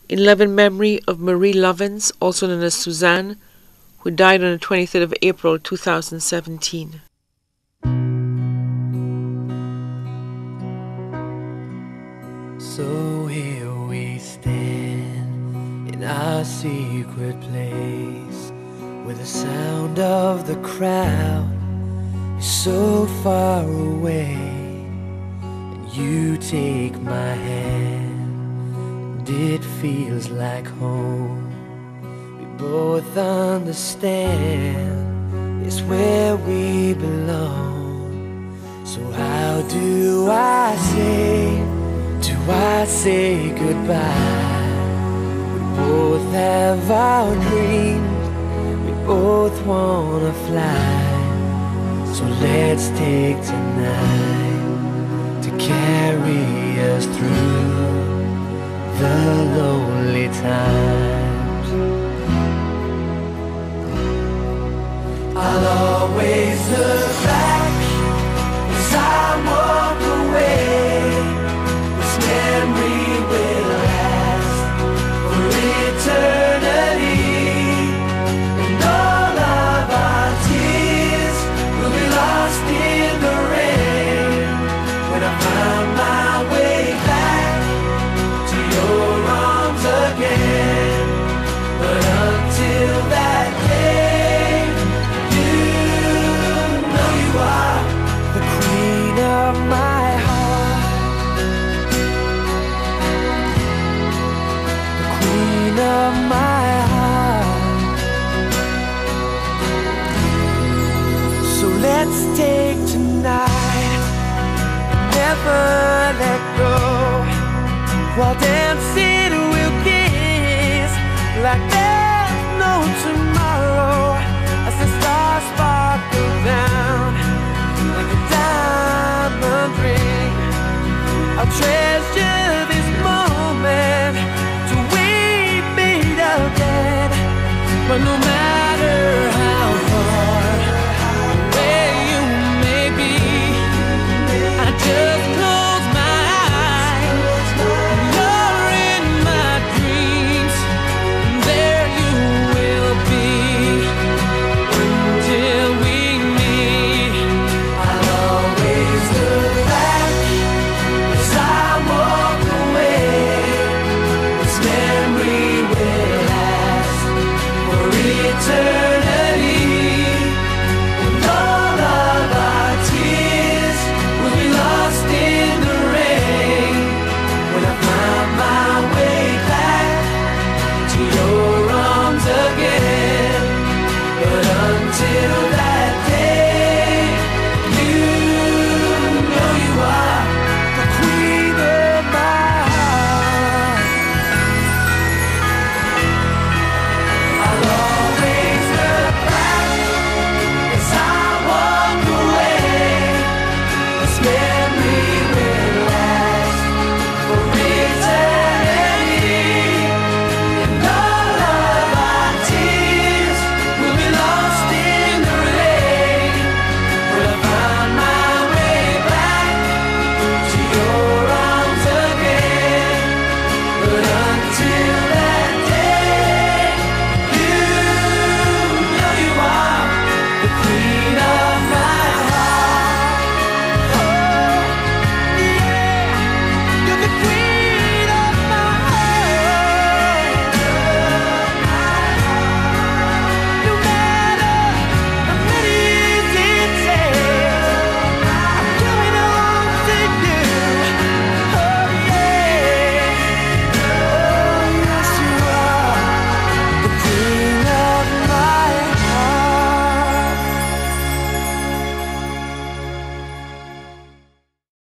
in loving memory of Marie Lovins, also known as Suzanne, who died on the 23rd of April 2017. So here we stand in our secret place, where the sound of the crowd is so far away, and you take my hand, and it feels like home. We both understand it's where we belong. So how do I say goodbye? We both have our dreams, we both wanna fly. So let's take tonight to carry us through the lonely times. I'll always look back as I walk away. This memory will last for eternity, and all of our tears will be lost in the rain when I find my way back to your arms again. But until that day, you know you are the queen of my heart, the queen of my heart. So let's take tonight, never let go, while dancing we'll kiss like there's no tomorrow, as the stars sparkle down like a diamond ring. I'll treasure